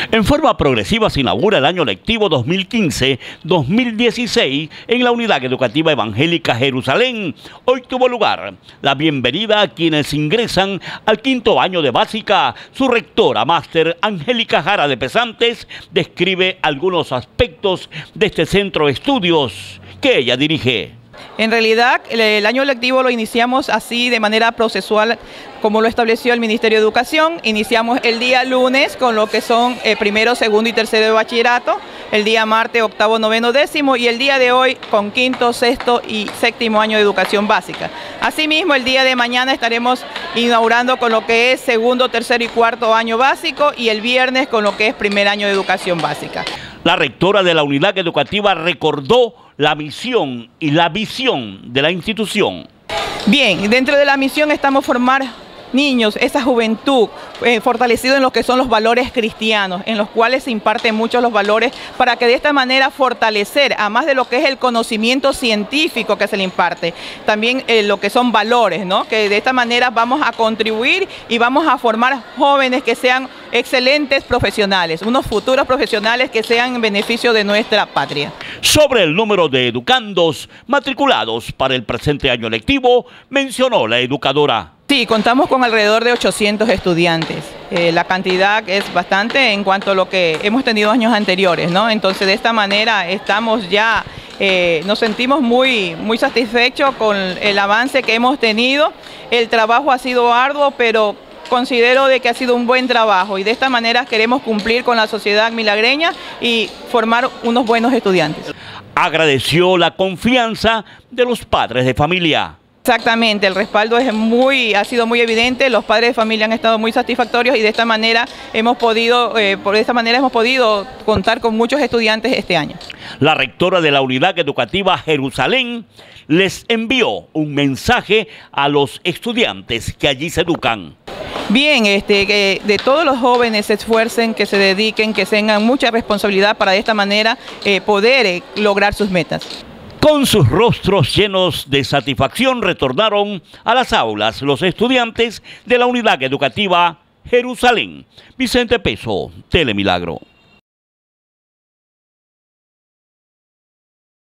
En forma progresiva se inaugura el año lectivo 2015-2016 en la Unidad Educativa Evangélica Jerusalén. Hoy tuvo lugar la bienvenida a quienes ingresan al quinto año de básica. Su rectora, máster Angélica Jara de Pesantes, describe algunos aspectos de este centro de estudios que ella dirige. En realidad, el año lectivo lo iniciamos así de manera procesual, como lo estableció el Ministerio de Educación. Iniciamos el día lunes con lo que son primero, segundo y tercero de bachillerato, el día martes, octavo, noveno, décimo y el día de hoy con quinto, sexto y séptimo año de educación básica. Asimismo, el día de mañana estaremos inaugurando con lo que es segundo, tercero y cuarto año básico y el viernes con lo que es primer año de educación básica. La rectora de la unidad educativa recordó la misión y la visión de la institución. Bien, dentro de la misión estamos formar niños, esa juventud, fortalecido en lo que son los valores cristianos, en los cuales se imparten muchos los valores para que de esta manera fortalecer, a más de lo que es el conocimiento científico que se le imparte, también lo que son valores, ¿no? Que de esta manera vamos a contribuir y vamos a formar jóvenes que sean excelentes profesionales, unos futuros profesionales que sean en beneficio de nuestra patria. Sobre el número de educandos matriculados para el presente año lectivo, mencionó la educadora. Sí, contamos con alrededor de 800 estudiantes. La cantidad es bastante en cuanto a lo que hemos tenido años anteriores, ¿no? Entonces, de esta manera estamos ya, nos sentimos muy satisfechos con el avance que hemos tenido. El trabajo ha sido arduo, pero considero de que ha sido un buen trabajo y de esta manera queremos cumplir con la sociedad milagreña y formar unos buenos estudiantes. Agradeció la confianza de los padres de familia. Exactamente, el respaldo ha sido muy evidente, los padres de familia han estado muy satisfactorios y de esta manera hemos podido contar con muchos estudiantes este año. La rectora de la Unidad Educativa Jerusalén les envió un mensaje a los estudiantes que allí se educan. Bien, que de todos los jóvenes se esfuercen, que se dediquen, que tengan mucha responsabilidad para de esta manera poder lograr sus metas. Con sus rostros llenos de satisfacción retornaron a las aulas los estudiantes de la Unidad Educativa Jerusalén. Vicente Peso, Telemilagro.